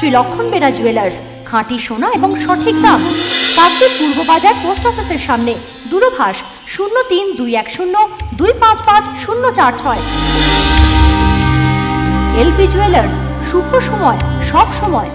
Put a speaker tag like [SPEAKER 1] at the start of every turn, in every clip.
[SPEAKER 1] শ্রী লক্ষণ বেরা জুয়েলার্স, খাঁটি সোনা এবং সঠিক দাম। কাকদ্বীপ পূর্ব বাজার পোস্ট অফিসের সামনে। দূরভাষ 032102555046। এলপি জুয়েলার্স, শুভ সময় সব সময়।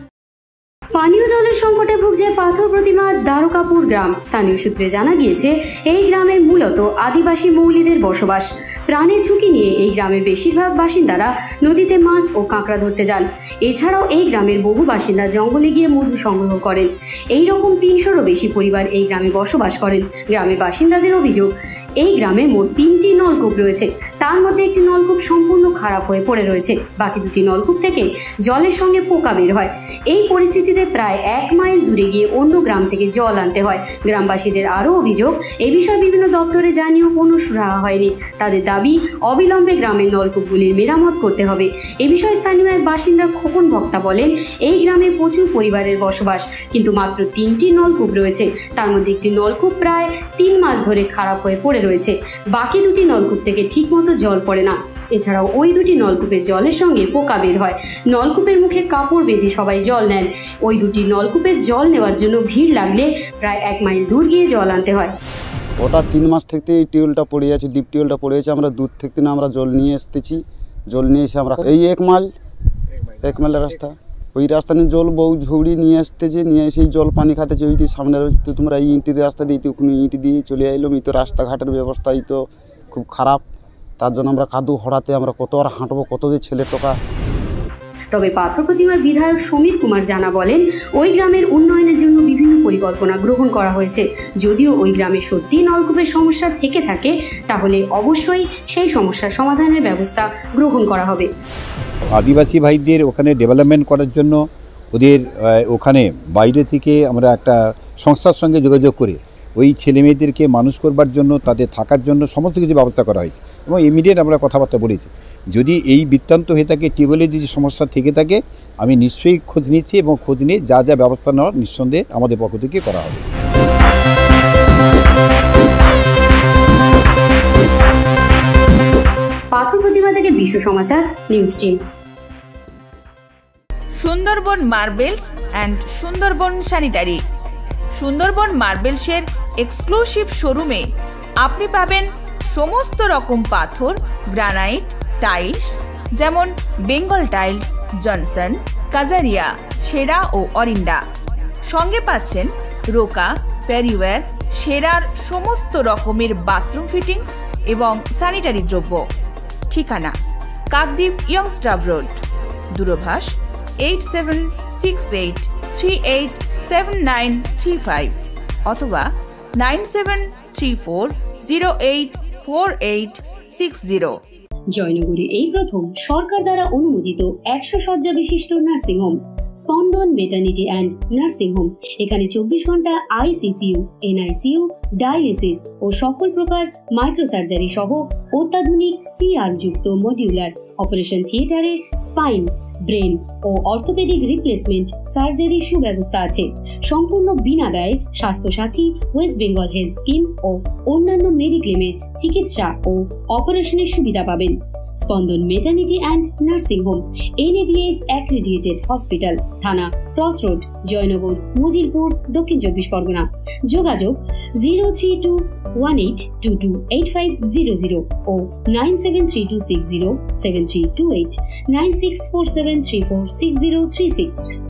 [SPEAKER 2] পানীয় জলের সংকটে ভুগছে পাথর প্রতিমার দ্বারকাপুর গ্রাম। স্থানীয় সূত্রে জানা গিয়েছে, এই গ্রামে মূলত আদিবাসী মৌলিদের বসবাস। প্রাণের ঝুঁকি নিয়ে এই গ্রামের বেশিরভাগ বাসিন্দারা নদীতে মাছ ও কাঁকড়া ধরতে যান। এছাড়াও এই গ্রামের বহু বাসিন্দা জঙ্গলে গিয়ে মধু সংগ্রহ করেন। এই রকম 300-রও বেশি পরিবার এই গ্রামে বসবাস করেন। গ্রামের বাসিন্দাদের অভিযোগ, এই গ্রামে মোট 3টি নলকূপ রয়েছে। তার মধ্যে একটি নলকূপ সম্পূর্ণ খারাপ হয়ে পড়ে রয়েছে। বাকি 2টি নলকূপ থেকে জলের সঙ্গে পোকা বের হয়। এই পরিস্থিতিতে প্রায় 1 মাইল দূরে গিয়ে অন্য গ্রাম থেকে জল আনতে হয়। গ্রামবাসীদের আরও অভিযোগ, এ বিষয়ে বিভিন্ন দপ্তরে জানিয়েও কোনো সুরাহা হয়নি। তাদের দাবি, অবিলম্বে গ্রামের নলকূপগুলির মেরামত করতে হবে। এ বিষয়ে স্থানীয় এক বাসিন্দা খোকন ভক্তা বলেন, এই গ্রামে প্রচুর পরিবারের বসবাস, কিন্তু মাত্র 3টি নলকূপ রয়েছে। তার মধ্যে একটি নলকূপ প্রায় 3 মাস ধরে খারাপ হয়ে পড়ে রয়েছে। বাকি 2টি নলকূপ থেকে ঠিকমতো জল পড়ে না। এছাড়াও ওই 2টি নলকূপের জলের সঙ্গে পোকা বের হয়। নলকূপের মুখে কাপড় বেঁধে সবাই জল নেন। ওই 2টি নলকূপের জল নেওয়ার জন্য ভিড় লাগলে প্রায় 1 মাইল দূর গিয়ে জল আনতে হয়।
[SPEAKER 3] ওটা 3 মাস থেকে এই টিউবওয়েলটা পড়ে আছে, ডিপ টিউবওয়েলটা পড়ে আছে। আমরা দূর থেকে না আমরা জল নিয়ে এসতেছি। জল নিয়ে এসে আমরা এই 1 মাইলের রাস্তা, ওই রাস্তা নিয়ে জল বউ ঝুড়ি নিয়ে আসতেছে। নিয়ে এসেই জল পানি খাতেছে। ওই সামনে তোমরা এই ইঁটের রাস্তা দিয়ে ওখানে ইঁট দিয়ে চলে এলাম। এই তো রাস্তাঘাটের ব্যবস্থা এই তো খুব খারাপ। তার জন্য আমরা কাদু হড়াতে আমরা কত আর হাঁটবো, কত যে ছেলে টোকা।
[SPEAKER 2] তবে পাথর প্রতিমার বিধায়ক সমীর কুমার জানা বলেন, ওই গ্রামের উন্নয়নের জন্য বিভিন্ন পরিকল্পনা গ্রহণ করা হয়েছে। যদিও ওই গ্রামে সত্যি নলকূপের সমস্যা থেকে থাকে, তাহলে অবশ্যই সেই সমস্যার সমাধানের ব্যবস্থা গ্রহণ করা হবে।
[SPEAKER 4] আদিবাসী ভাইদের ওখানে ডেভেলপমেন্ট করার জন্য ওদের ওখানে বাইরে থেকে আমরা একটা সংস্থার সঙ্গে যোগাযোগ করে ওই ছেলেমেয়েদেরকে মানুষ করবার জন্য, তাদের থাকার জন্য সমস্ত কিছু ব্যবস্থা করা হয়েছে। এবং ইমিডিয়েট আমরা কথাবার্তা বলেছি, যদি এই বৃত্তান্ত হয়ে থাকে, টিউবওয়েলের যদি সমস্যা থেকে থাকে, আমি নিশ্চয়ই খোঁজ নিচ্ছি এবং খোঁজ নিয়ে যা যা ব্যবস্থা নেওয়ার নিঃসন্দেহে আমাদের পক্ষ থেকে করা হবে।
[SPEAKER 2] পাথর প্রতিমা থেকে Bishwa Samachar news team.
[SPEAKER 5] Sundarban marbles and Sundarban sanitary. Sundarban মার্বেলসের এক্সক্লুসিভ শোরুমে আপনি পাবেন সমস্ত রকম পাথর, গ্রানাইট, টাইলস, যেমন বেঙ্গল টাইলস, জনসন, কাজারিয়া, সেরা ও অরিন্ডা। সঙ্গে পাচ্ছেন রোকা, প্যারিওয়্যার, সেরার সমস্ত রকমের বাথরুম ফিটিংস এবং স্যানিটারি দ্রব্য। ঠিকানা, কাকদ্বীপ ইয়ংস্টার রোড। দূরভাষ 8768387935 অথবা 9734084860।
[SPEAKER 2] জয়নগরে এই প্রথম সরকার দ্বারা অনুমোদিত 100 শয্যা বিশিষ্ট নার্সিংহোম স্পন্দন মেটার্নিটি অ্যান্ড নার্সিং হোম। এখানে 24 ঘন্টা আইসিসিইউ, এনআইসিইউ, ডায়ালিসিস ও সকল প্রকার মাইক্রোসার্জারি সহ অত্যাধুনিক সিআর যুক্ত মডিউলার অপারেশন থিয়েটারে স্পাইন, ব্রেন ও অর্থোপেডিক রিপ্লেসমেন্ট সার্জারির সুব্যবস্থা আছে। সম্পূর্ণ বিনা ব্যয় Swasthyasathi, West Bengal health scheme ও অন্যান্য মেডিক্লেমের চিকিৎসা ও অপারেশনের সুবিধা পাবেন। Spandan maternity and nursing home, NABH accredited hospital, থানা ক্রস রোড, জয়নগর, মজিলপুর, দক্ষিণ 24 পরগনা। যোগাযোগ 0321822850 ও 9732607328, 9647346036।